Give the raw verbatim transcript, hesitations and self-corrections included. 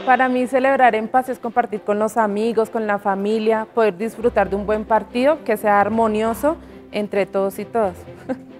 Para mí celebrar en paz es compartir con los amigos, con la familia, poder disfrutar de un buen partido que sea armonioso entre todos y todas.